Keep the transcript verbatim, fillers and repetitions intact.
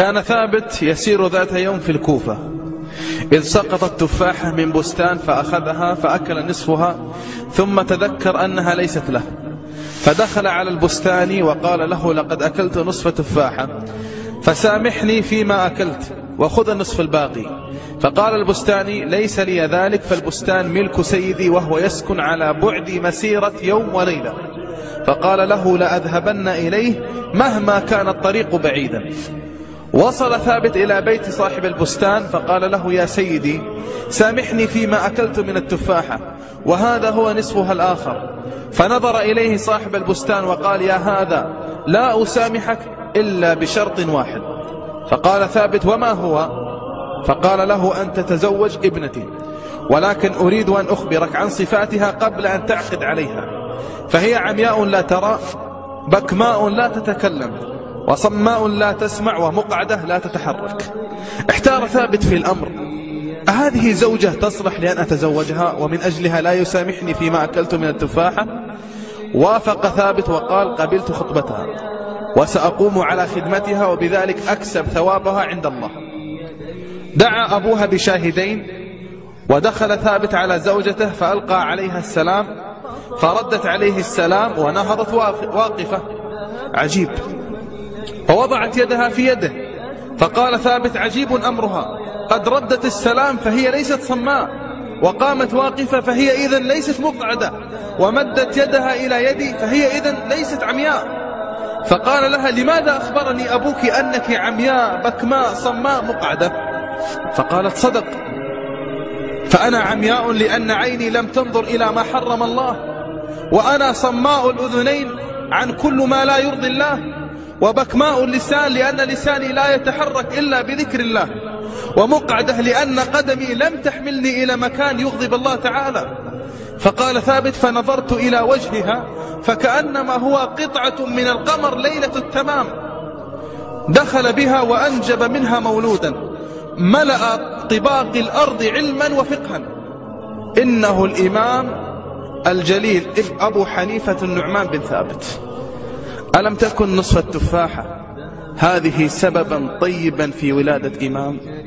كان ثابت يسير ذات يوم في الكوفة إذ سقطت تفاحة من بستان فأخذها فأكل نصفها ثم تذكر أنها ليست له، فدخل على البستاني وقال له: لقد أكلت نصف تفاحة فسامحني فيما أكلت وخذ النصف الباقي. فقال البستاني: ليس لي ذلك، فالبستان ملك سيدي وهو يسكن على بعد مسيرة يوم وليلة. فقال له: لأذهبن إليه مهما كان الطريق بعيدا. وصل ثابت إلى بيت صاحب البستان فقال له: يا سيدي سامحني فيما أكلت من التفاحة وهذا هو نصفها الآخر. فنظر إليه صاحب البستان وقال: يا هذا لا أسامحك إلا بشرط واحد. فقال ثابت: وما هو؟ فقال له: أن تتزوج ابنتي، ولكن أريد أن أخبرك عن صفاتها قبل أن تعقد عليها، فهي عمياء لا ترى، بكماء لا تتكلم، وصماء لا تسمع، ومقعدة لا تتحرك. احتار ثابت في الأمر، هذه زوجة تصلح لأن أتزوجها ومن أجلها لا يسامحني فيما أكلت من التفاحة؟ وافق ثابت وقال: قبلت خطبتها وسأقوم على خدمتها وبذلك أكسب ثوابها عند الله. دعا أبوها بشاهدين، ودخل ثابت على زوجته فألقى عليها السلام، فردت عليه السلام ونهضت واقفة. عجيب. فوضعت يدها في يده، فقال ثابت: عجيب أمرها، قد ردت السلام فهي ليست صماء، وقامت واقفة فهي إذن ليست مقعدة، ومدت يدها إلى يدي فهي إذن ليست عمياء. فقال لها: لماذا أخبرني أبوك أنك عمياء بكماء صماء مقعدة؟ فقالت: صدق، فأنا عمياء لأن عيني لم تنظر إلى ما حرم الله، وأنا صماء الأذنين عن كل ما لا يرضي الله، وبكماء اللسان لأن لساني لا يتحرك إلا بذكر الله، ومقعدة لأن قدمي لم تحملني إلى مكان يغضب الله تعالى. فقال ثابت: فنظرت إلى وجهها فكأنما هو قطعة من القمر ليلة التمام. دخل بها وأنجب منها مولودا ملأ طباق الأرض علما وفقها. إنه الإمام الجليل أبو حنيفة النعمان بن ثابت. ألم تكن نصف التفاحة هذه سببا طيبا في ولادة إمام؟